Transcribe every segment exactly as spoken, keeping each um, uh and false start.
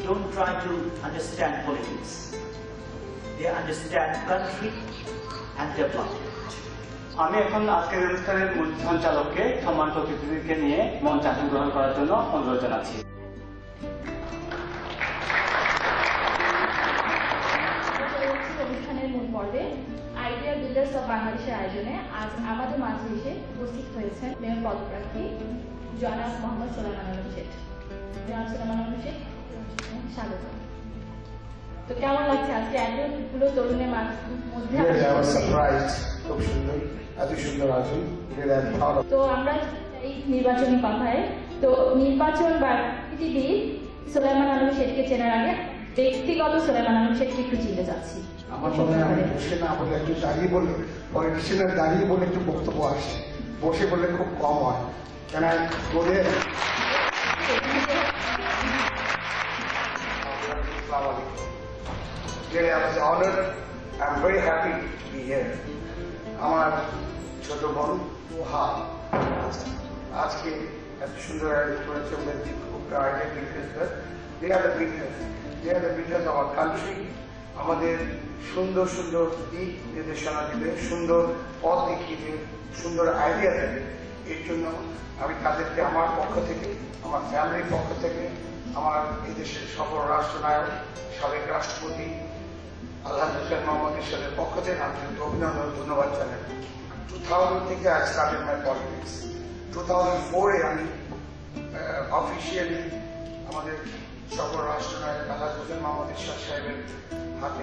don't try to understand politics. They understand country and development. আমি এখন আজকের অনুষ্ঠানের মূল সঞ্চালককে সম্মানিত অতিথিদেরকে নিয়ে মঞ্চে আসন গ্রহণ করার জন্য অনুরোধ জানাচ্ছি। অনুষ্ঠানের মূল পর্বে আইডিয়া বিল্ডার্স অব বাংলাদেশের আয়োজনে আজ আমাদের মাঝে এসে উপস্থিত হয়েছেন মেয়র পদপ্রার্থী জনাব মোহাম্মদ সোলাইমান আলম শেঠ। জনাব সোলাইমান আলম শেঠ, স্বাগত। তো কেমন লাগছে আজকে এতগুলো তরুণের মধ্যে? খুব সুন্দর, এত সুন্দর আয়োজন। তো আমরা এই নির্বাচনী কথায় তো নির্বাচন বা রাজনীতিবিদ সোলাইমান আলম শেঠকে চেনার আগে ব্যক্তিগত সোলাইমান আলম শেঠকে একটু চিনতে চাচ্ছি। আমার মনে হয় আমি বসে না বলে একটু দাঁড়িয়ে বললে পলিটিশিয়ানের দাঁড়িয়ে বলে একটু বক্তব্য আসে, বসে বললে খুব কম হয়। কেন বলে I was honored. I'm very happy to be here. আমার ছোট বোন ওহা আজকে এত সুন্দর আয়োজন করেছে। They are the builders. They are the builders of our country. আমাদের সুন্দর সুন্দর দিক নির্দেশনা দিবে, সুন্দর পথ দেখিয়ে দেবে, সুন্দর আইডিয়া দেবে। এর জন্য আমি তাদেরকে আমার পক্ষ থেকে, আমার ফ্যামিলির পক্ষ থেকে, আমার এই দেশের সফল রাষ্ট্রনায়ক সাবেক রাষ্ট্রপতি আলহাজ হুসেন মোহাম্মদ ইরশাদের পক্ষ থেকে আমি অভিনন্দন ধন্যবাদ জানাই। টু থাউজেন্ড থেকে I started my politics. Two thousand ফোরে আমি অফিসিয়ালি আমাদের সফল রাষ্ট্রনায়ক আলহাজ হুসেন মোহাম্মদ ইরশাদ সাহেবের হাতে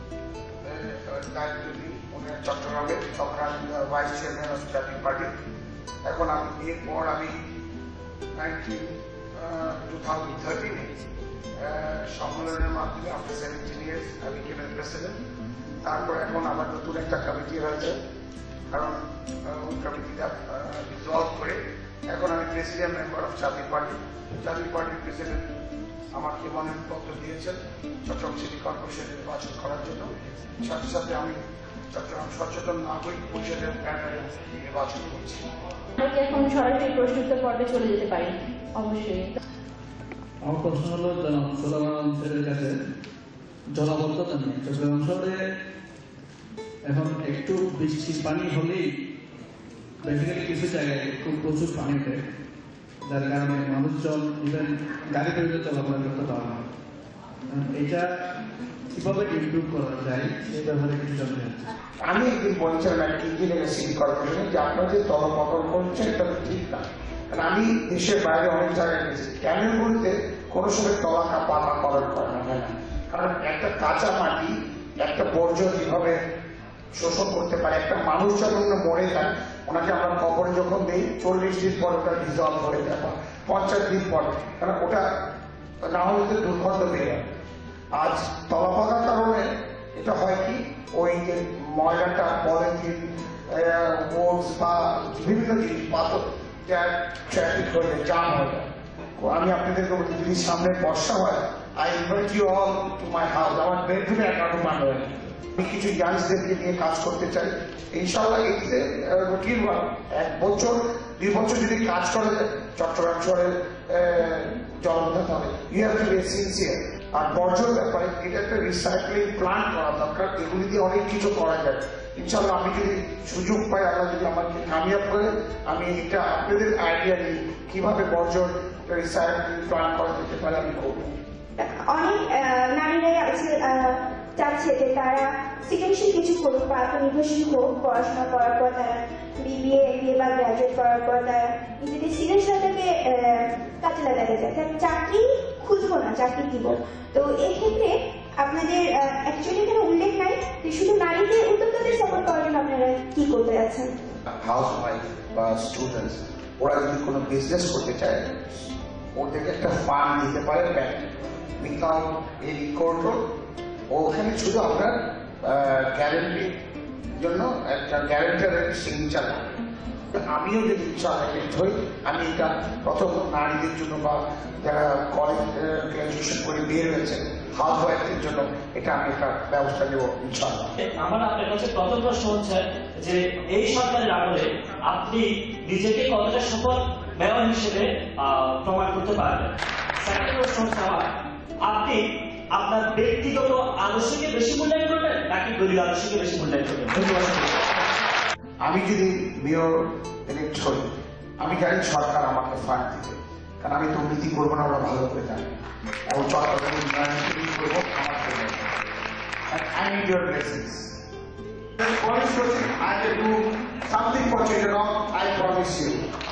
দায়িত্ব দিই। উনি চট্টগ্রামে, তখন আমি vice chairman of Jatiya Party. এখন আমি এরপর আমি নাইনটিন টু থাউজেন্ড থার্টিনে সম্মেলনের মাধ্যমে আফটার সেভেন্টিন ইয়ার্স আমি কেবিনেট প্রেসিডেন্ট। তারপর এখন আবার নতুন একটা কমিটি হয়েছে, কারণ ওই কমিটিটা ডিসলভ করে এখন আমি president member of Jatiya Party. Jatiya পার্টির প্রেসিডেন্ট আমাকে মনোনয়নপত্র দিয়েছেন চট্টগ্রাম সিটি কর্পোরেশন নির্বাচন করার জন্য। সাথে সাথে আমি চট্টগ্রাম সচেতন নাগরিক পরিষদের প্যানেলে নির্বাচন করছি। আমরা এখন সরাসরি প্রশ্নোত্তর পর্বে চলে যেতে পারি। অবশ্যই আমার প্রশ্ন হলো জনাব সোলাইমান শেঠের কাছে, জলাবদ্ধতা নিয়ে। চট্টগ্রাম শহরে এখন একটু বৃষ্টির পানি হলেই বেসিক্যালি কিছু জায়গায় খুব প্রচুর পানি ওঠে, যার কারণে মানুষজন ইভেন গাড়ি তৈরিতে চলাফেরা করতে পারে না। এটা কিভাবে ইমপ্রুভ করা যায় সেই ব্যাপারে কিছু জানতে চাচ্ছি। আমি একদিন বলছিলাম একটা ইঞ্জিনিয়ার সিটি কর্পোরেশনে যে আপনারা যে তলপতন করছেন এটা ঠিক না। কারণ আমি দেশের বাইরে অনেক জায়গায় গেছি, ক্যানেল বলতে কোনো সময় তলাকা পাতা করণ করে না, হয় না। কারণ একটা কাঁচা মাটি একটা বর্জ্য যেভাবে শোষণ করতে পারে, একটা মানুষ যখন মরে যায় ওনাকে আমরা কবরে যখন দিই চল্লিশ দিন পর ওটা ডিজলভ হয়ে যায়, পঞ্চাশ দিন পর, কারণ ওটা না হলে তো দুর্গন্ধ বেড়ে যায়। আজ তলাপাতার কারণে এটা হয় কি, ওই যে ময়লাটা পলিথিন বোর্ডস বা বিভিন্ন জিনিস পাথর ট্রাফিক হয়ে যায়, জাম হয়ে যায়। আমি আপনাদেরকে বলছি যদি সামনে বর্ষা হয়, I invite you all to my house. আমার বেডরুমে একটা রুমান হয়ে আমি কিছু ইয়াংসদেরকে নিয়ে কাজ করতে চাই। ইনশাল্লাহ এতে রুটিন এক বছর দুই বছর যদি কাজ করে চট্টগ্রাম শহরের জলবদ্ধতা হবে। You have to be sincere. আর বর্জ্যর ব্যাপারে এটা একটা রিসাইক্লিং প্ল্যান্ট করা দরকার। এগুলি দিয়ে অনেক কিছু করা যায়। ইনশাল্লাহ আমি যদি সুযোগ পাই, আল্লাহ যদি আমাকে কামিয়াব করে, আমি এটা আপনাদের আইডিয়া নিই কিভাবে বর্জ্য রিসাইক্লিং প্ল্যান্ট করা যেতে পারে আমি করবো। অনেক নারীরাই আছে চাচ্ছে যে তারা সৃজনশীল কিছু করুক বা আত্মনির্ভরশীল হোক, পড়াশোনা করার পর তারা বিবিএ এমবিএ বা গ্রাজুয়েট করার পর তারা নিজেদের সৃজনশীলতাকে কাজে লাগাতে চায়। তাই চাকরি খুঁজবো না, চাকরি দিব। তো এক্ষেত্রে আপনাদের অ্যাকচুয়ালি এখানে উল্লেখ নাই যে শুধু নারীদের উদ্যোক্তাদের সাপোর্ট করার জন্য আপনারা কি করতে যাচ্ছেন। হাউস ওয়াইফ বা স্টুডেন্টস ওরা যদি কোনো বিজনেস করতে চায় ওদেরকে একটা ফান্ড দিতে পারে ব্যাংক, উইথাউট এনি কন্ট্রোল। ওখানে শুধু আপনার গ্যারেন্টির জন্য একটা গ্যারেন্টারের সিগনেচার লাগে। আমিও যদি ইনশাআল্লাহ হই, আমি এটা প্রথম নারীদের জন্য বা যারা কলেজ গ্রাজুয়েশন করে বের হয়েছে হাউস ওয়াইফদের জন্য এটা আমি একটা ব্যবস্থা নেব ইনশাআল্লাহ। আমার আপনার কাছে প্রথম প্রশ্ন হচ্ছে যে এই সরকারের আমলে আপনি নিজেকে কতটা সফল মেয়র হিসেবে প্রমাণ করতে পারবেন। সেকেন্ড প্রশ্ন হচ্ছে আমার আপনি আপনার ব্যক্তিগত আদর্শকে বেশি মূল্যায়ন করবেন নাকি দলীয় আদর্শকে বেশি মূল্যায়ন করবেন? আমি যদি মেয়র ইলেক্ট হই, আমি জানি সরকার আমাকে ফান্ড দিবে, কারণ আমি দুর্নীতি করবো না, ওরা ভালো করে জানি, এবং চট্টগ্রামের উন্নয়ন করবো আমার জন্য। I need your blessings. I will do something for Chittagong, I promise you.